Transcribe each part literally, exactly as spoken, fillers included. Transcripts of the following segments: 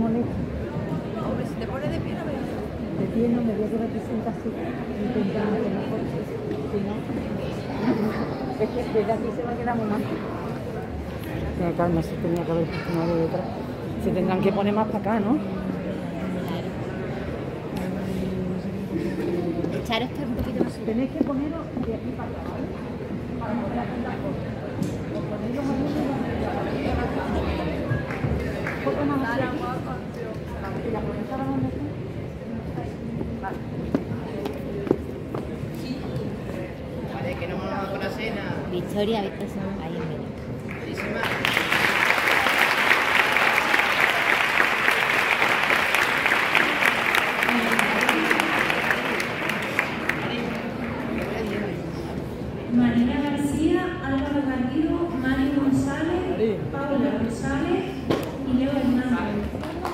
molesta. Hombre, si te pones de pie, no me De pie no me voy a quedar aquí sentada así. Intentando que no corte. Si no, es que desde aquí se va a quedar muy mal. Tiene calma, se tenía que haber puesto más de detrás. Se tendrán que poner más para acá, ¿no? Echaros que un poquito más. Tenéis que poneros de aquí para acá, ¿vale? Para poder hacer las cosas. Os ponéis los manos un poco más hacia aquí. ¿Y la profesora dónde está? Vale. Vale, que no me vamos con la cena. Victoria, eso, ahí en medio. Buenísima. Marina García, Álvaro Garrido, Mari González, Paula González y Leo Hernández.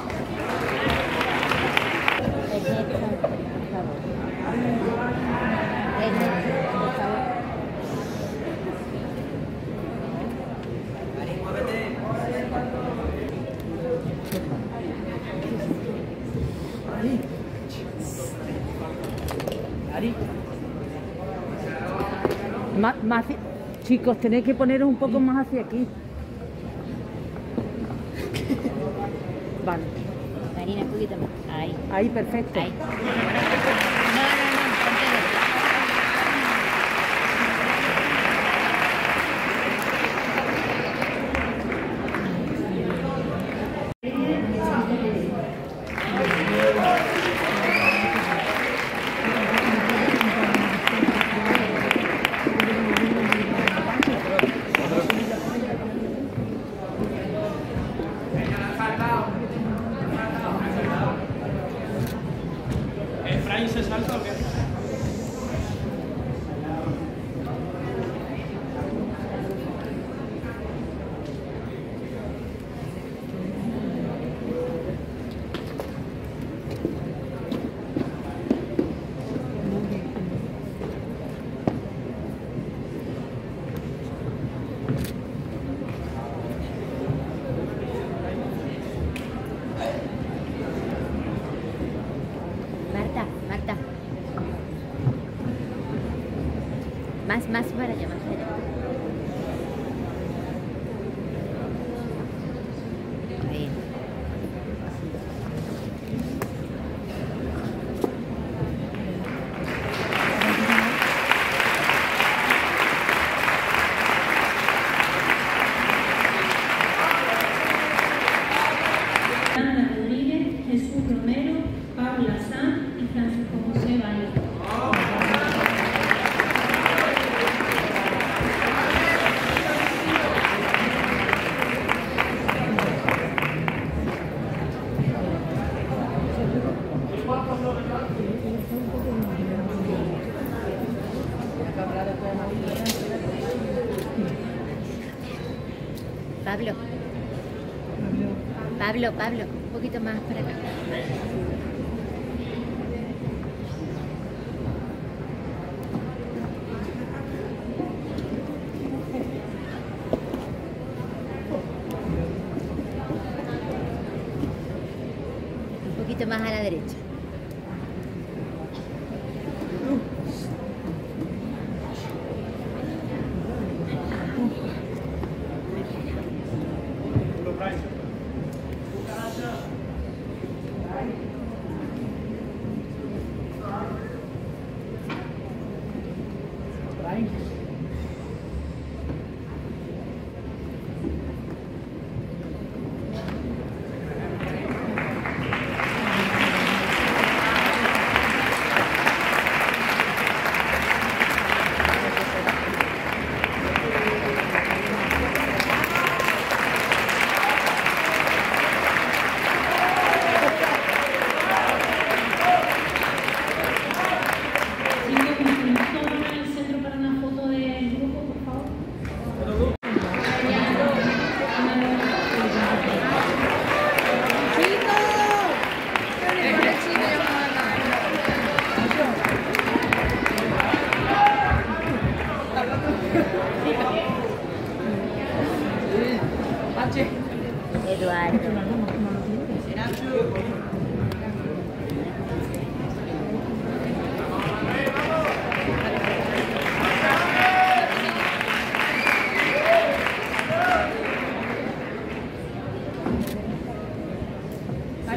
Más, más, chicos, tenéis que poneros un poco más hacia aquí. Vale. Marina, un poquito más. Ahí. Ahí, perfecto. Ahí. No, no, no, contigo. ¿Efraín se salta o qué? Marta, Marta. Más, más para allá, más para allá. Ahí. Ana Rodríguez, Jesús Romero, Paula Sanz y Francisco José Valle. Pablo. Pablo, Pablo, un poquito más para acá. Un poquito más a la derecha.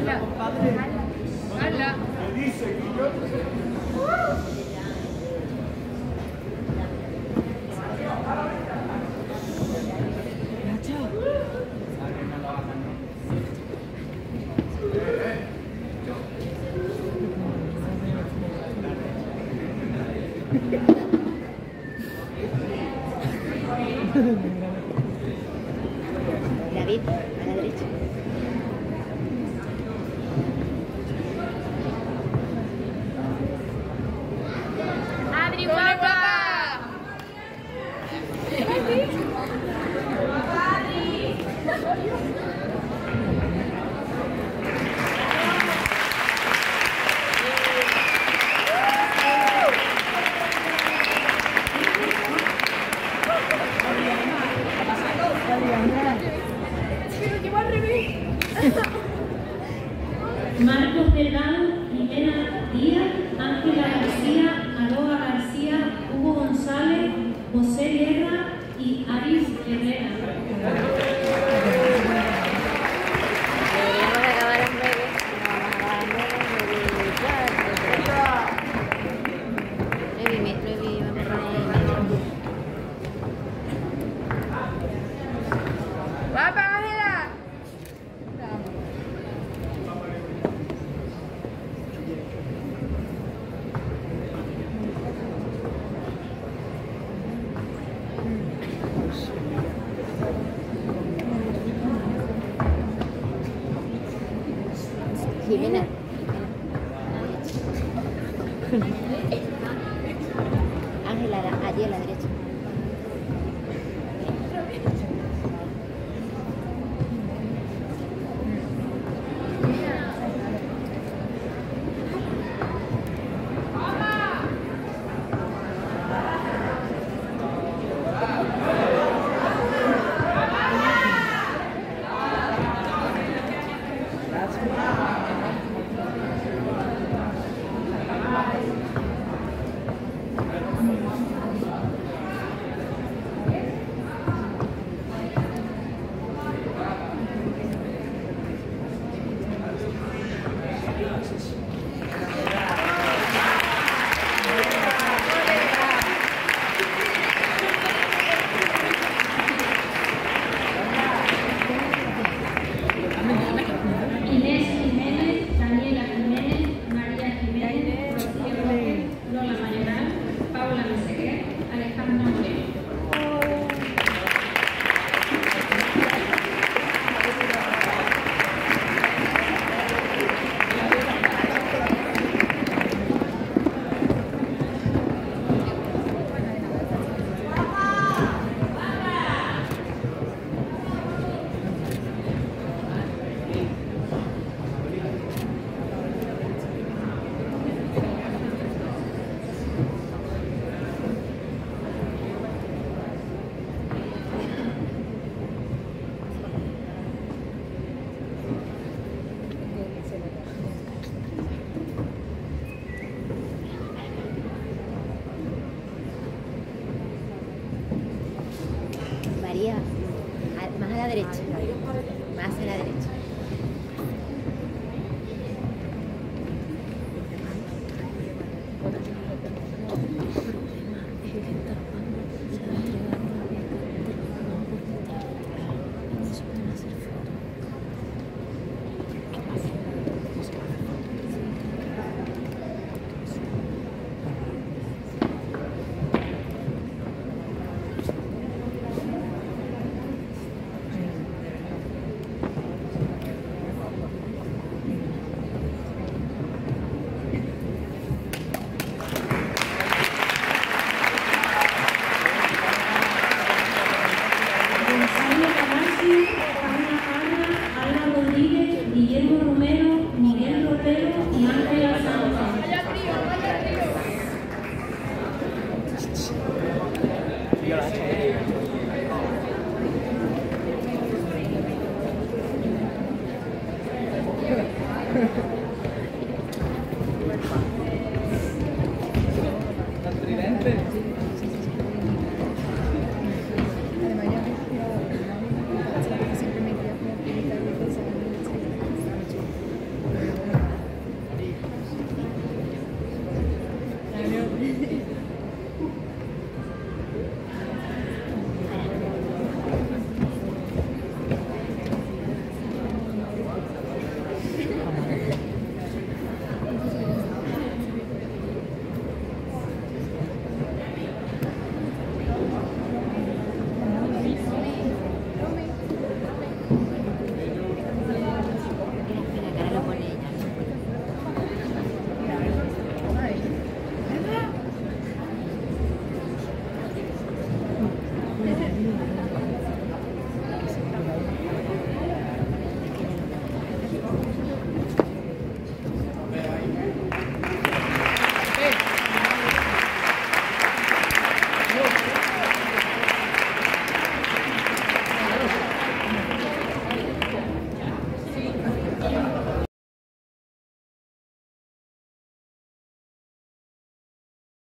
Hala. Hala. David, a la derecha. Adri, guapa. Marcos Delgado, Jimena Díaz, Ángela García, Aroa García, Hugo González, José Guerra y Aris Herrera. Deberíamos acabar en breve. No, vamos a acabar en breve. Nueve y media, nueve y vamos a poner media. Guapa, Ángela. Jimena. Ángela, allí a la derecha. Inés Jiménez, Daniela Jiménez, María Jiménez, Rocío López, Lola Mayoral, Paula Meseguer, Alejandra Moreno. María, a- más a la derecha. Más a la derecha. Gonzalo Palacio, Paula Parra, Alba Rodríguez, Guillermo Romero, Miguel Ropero y Ángela Sánchez. Ha ha ha.